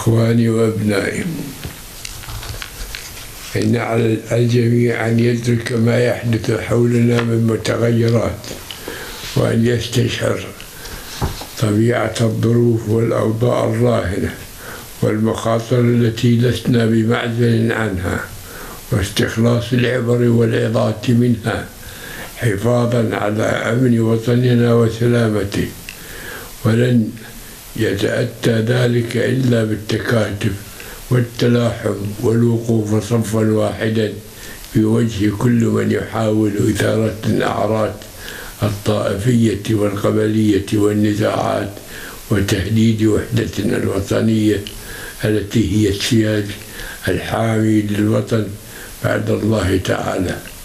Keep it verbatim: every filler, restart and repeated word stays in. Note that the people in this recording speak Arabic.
إخواني وأبنائي، إن على الجميع أن يدرك ما يحدث حولنا من متغيرات، وأن يستشعر طبيعة الظروف والأوضاع الراهنة والمخاطر التي لسنا بمعزل عنها، واستخلاص العبر والعظات منها حفاظا على أمن وطننا وسلامته. ولن يتأتى ذلك إلا بالتكاتف والتلاحم والوقوف صفا واحدا في وجه كل من يحاول إثارة الأعراض الطائفية والقبلية والنزاعات وتهديد وحدتنا الوطنية التي هي السياج الحامي للوطن بعد الله تعالى.